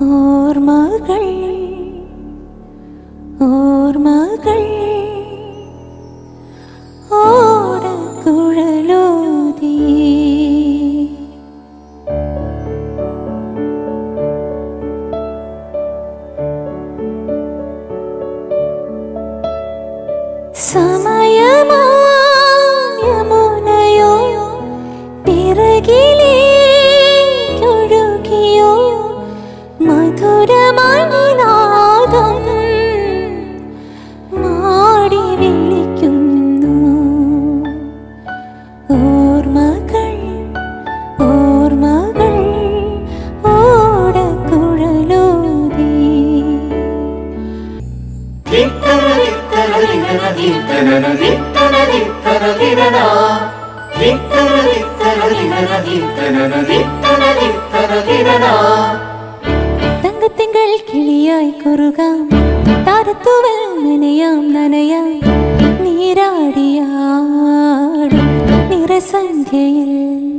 ഓർമ്മകൾ ഓർമ്മകൾ ഓടക്കുഴലൂതി സമയമാ യമുനയോ പിറകിലേക്കൊഴുകിയോ മധുരമണിനാദം മാടി വിളിക്കുന്നു. ഓർമ്മകൾ ഓർമ്മകൾ ഓടക്കുഴലൂതി തങ്കത്തിങ്കൾ കിളിയായി കുറുകാം താരത്തൂവൽ നനയാം നനയാം നീരാടിയാടും നിറസന്ധ്യയിൽ